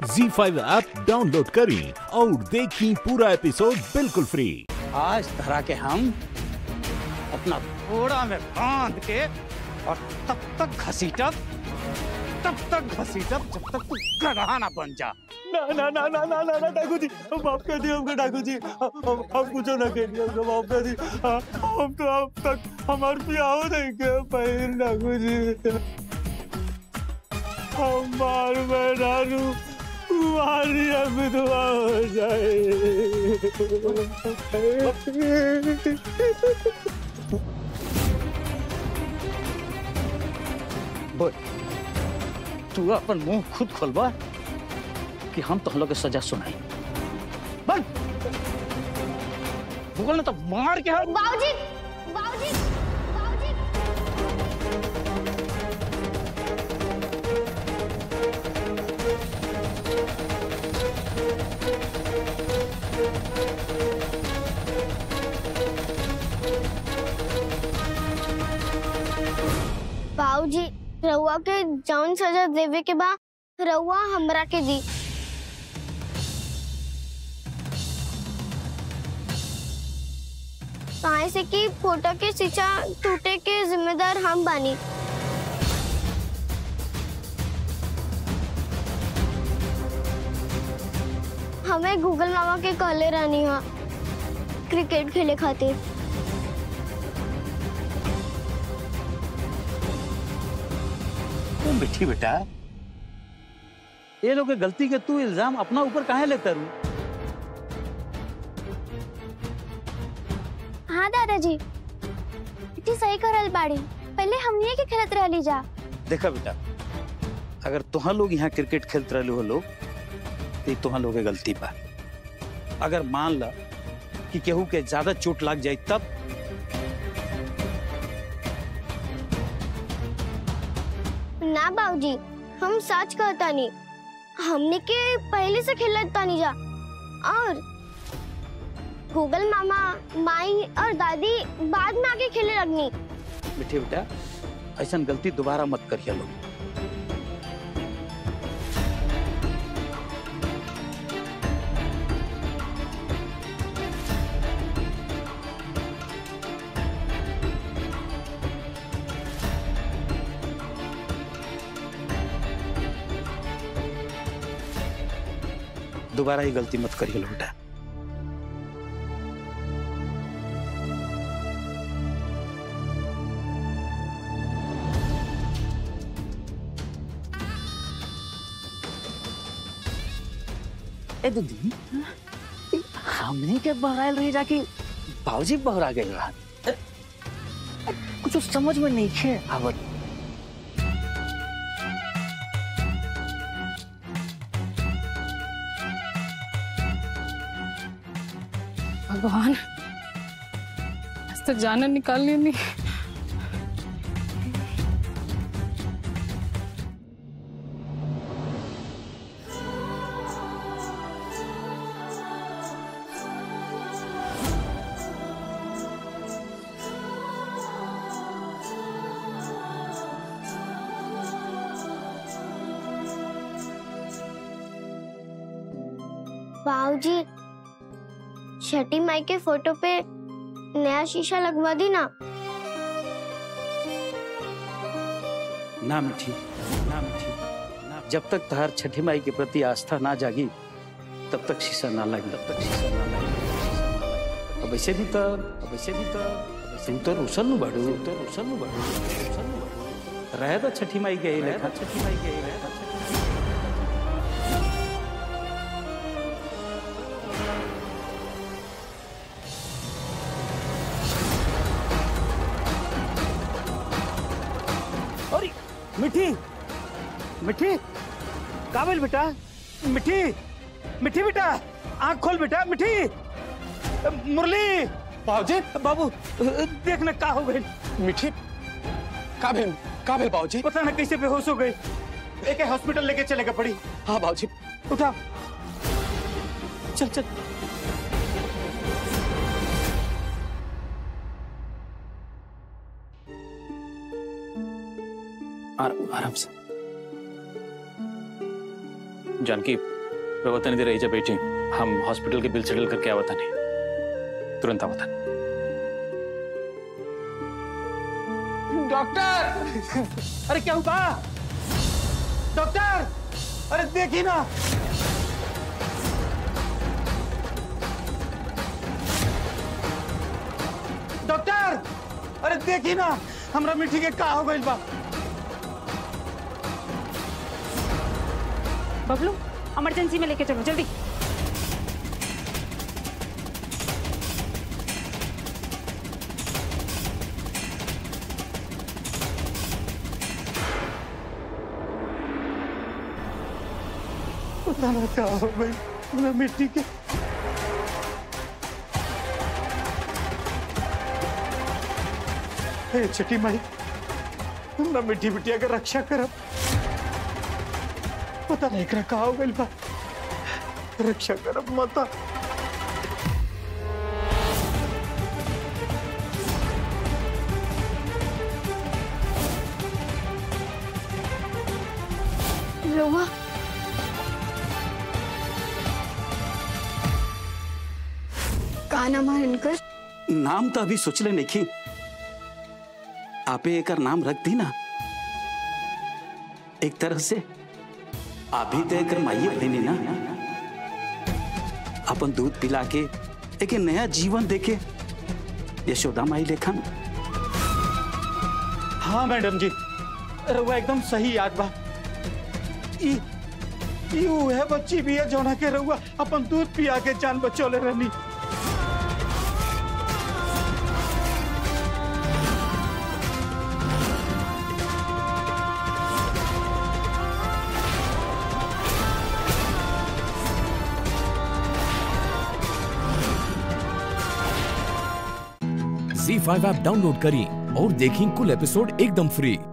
ZEE5 app download करें और देखें पूरा एपिसोड बिल्कुल फ्री। आज तरह के हम अपना घोड़ा में बांध के और तब तक घसीटब जब तक तू गधा ना बन जा। ना ना ना ना ना ना ना ठाकुर जी, माफ कर दिए हमको ठाकुर जी, हम कुछ ना करिए, हमको माफ कर दिए। हम तो अब तक हमारे प्यार नहीं के पहले ठाकुर जी, हमार मेहरारू तुम्हारी अब दुआ हो जाए। बोल, तू अपन मुंह खुद खोलबा कि हम तो लोग के सजा सुनाई। बोल, बोल ना तो मार के हम। बाबूजी, बाबूजी, बाबूजी। बाबूजी, रउआ के जौन सजा देवे के बा रउआ हमरा के दी। काहे से कि फोटो के शीशा टूटे के जिम्मेदार हम बानी। हमें गूगल मामा के कहले रहनी हा क्रिकेट खेले खातिर। मिठी बेटा, ये लोग के गलती के तू इल्जाम अपना ऊपर काहे लेता रू? हाँ दादाजी, इतनी सही करल बाड़ी, पहले हमनी के खेलत रहली जा। देखा बेटा, अगर तुहां लोग यहाँ क्रिकेट खेलते रहे हो लोग तो तुहां लोग के गलती बा। अगर मान ला कि केहू के ज्यादा चोट लग जाए तब ना बाबूजी, हम सच कहता नहीं, हमने के पहले से खेलत तानी जा। और गूगल मामा, माई और दादी बाद में आके खेले लगनी। मिठी बेटा, ऐसा गलती दोबारा मत करिए लोग। दोबारा ही गलती मत करिए लो बेटा। ए दीदी, हमने के बहराइल रही जाके बाबूजी बहरा गए रहा। कुछ समझ में नहीं खे आवत। भगवान, आज तो जाना निकालनी नहीं। बाबूजी, छठी माई के फोटो पे नया शीशा लगवा दी ना। ना मिठी, ना मिठी, जब तक तहार छठी माई के प्रति आस्था ना जागी तब तक शीशा ना लगी, तब तक शीशा ना लगी। अब ऐसे भी तो रुसल नु बाड़ू, रहे तो छठी माई के ही लेखा, छठी माई के ही लेखा। मिठी, मिठी, काबिल बेटा, मिठी, मिठी बेटा, आँख खोल बेटा, मिठी, मुरली, बाबूजी, बाबू, देखना क्या हो गई। मिठी, काबिल बाबूजी, पता ना कैसे बेहोश हो गई। एक हॉस्पिटल लेके चलेगा पड़ी। हाँ बाबूजी, उठा, चल चल। आराम से। जानकी प्रवर्तन दे रही जा बेटी, हम हॉस्पिटल के बिल सेटल करके आवता नहीं, तुरंत आवता। डॉक्टर, अरे क्या हुआ? डॉक्टर, अरे देखी ना। डॉक्टर, अरे देखी ना, हमरा मिठी के का हो गइल बा? बबलू, इमरजेंसी में लेके चलो जल्दी। पता ना क्या हो गई हमरा मिट्टी के। हे छठी माई, हमरा मिट्टी बिटिया के रक्षा करब। पता नहीं एकरा का हो गइल बा, रक्षा करब माता। रउआ का नाम है इनकर? नाम तो अभी सोचले नहीं, आपे एकर नाम रख दी ना। एक तरह से अभी तो एकर माइये बनी ना, अपन दूध पिला के एक नया जीवन देके यशोदा माई लेखा ना। हाँ मैडम जी, रउआ एकदम सही याद बा। ई उहे बच्ची भी है जौना के रउआ अपन दूध पिया के जान बचौले रहनी। ZEE5 ऐप डाउनलोड करें और देखें कुल एपिसोड एकदम फ्री।